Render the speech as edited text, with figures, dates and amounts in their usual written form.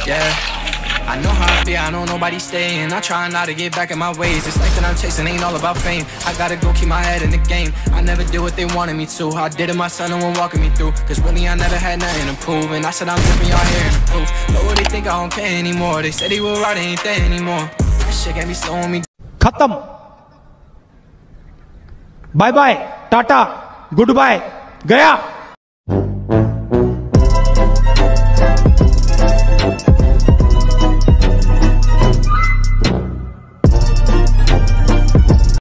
Yeah, I know how I feel, I know nobody's staying. I try not to get back in my ways. This life that I'm chasing ain't all about fame. I gotta go keep my head in the game. I never did what they wanted me to. I did it myself, no one walking me through. Cause really I never had nothing to prove. And I said I'm living, y'all hearing the proof. But what they think I don't care anymore. They said they were right, they ain't there anymore. That shit got me slowing me. खत्म, bye bye, tata, goodbye, गया।